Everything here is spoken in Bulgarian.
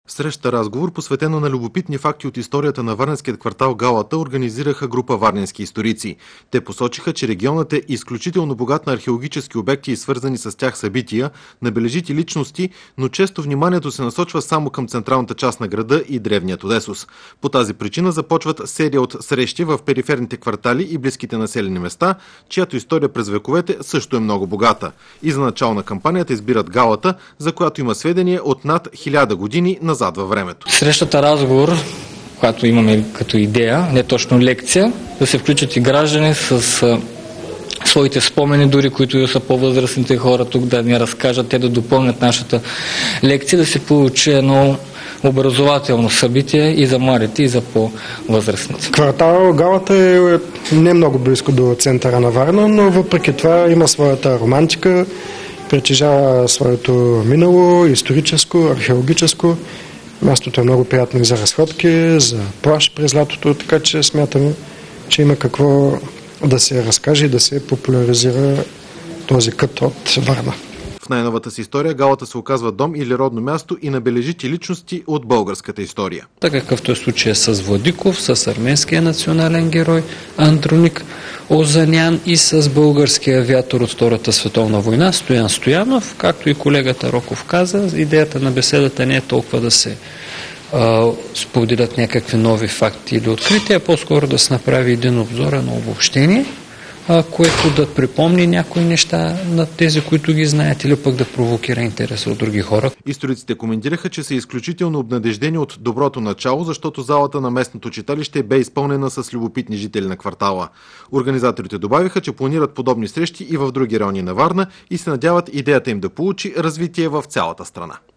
Среща разговор, посветена на любопитни факти от историята на варненският квартал Галата, организираха група варненски историци. Те посочиха, че регионът е изключително богат на археологически обекти и свързани с тях събития, набележити личности, но често вниманието се насочва само към централната част на града и древният Одесос. По тази причина започват серия от срещи в периферните квартали и близките населени места, чиято история през вековете също е много богата. И за начало на кампанията избират Галата, за която има сведения от над 1000 години назад във времето. Срещата разговор, която имаме като идея, не точно лекция, да се включат и граждани с своите спомени, дори които са по-възрастните хора тук, да ни разкажат, те да допълнят нашата лекция, да се получи едно образователно събитие и за младите, и за по-възрастните. Квартал Галата е не много близко до центъра на Варна, но въпреки това има своята романтика, притежава своето минало, историческо, археологическо. Мястото е много приятно и за разходки, за плаж през лятото, така че смятаме, че има какво да се разкаже и да се популяризира този кът от Варна. В най-новата си история Галата се оказва дом или родно място и на бележити личности от българската история. Така какъвто е случай с Владиков, с арменския национален герой Андроник Озанян и с българския авиатор от Втората световна война Стоян Стоянов. Както и колегата Роков каза, идеята на беседата не е толкова да се споделят някакви нови факти или открития, по-скоро да се направи един обзор, едно обобщение, което да припомни някои неща на тези, които ги знаят, или пък да провокира интереса от други хора. Историците коментираха, че са изключително обнадеждени от доброто начало, защото залата на местното читалище бе изпълнена с любопитни жители на квартала. Организаторите добавиха, че планират подобни срещи и в други райони на Варна и се надяват идеята им да получи развитие в цялата страна.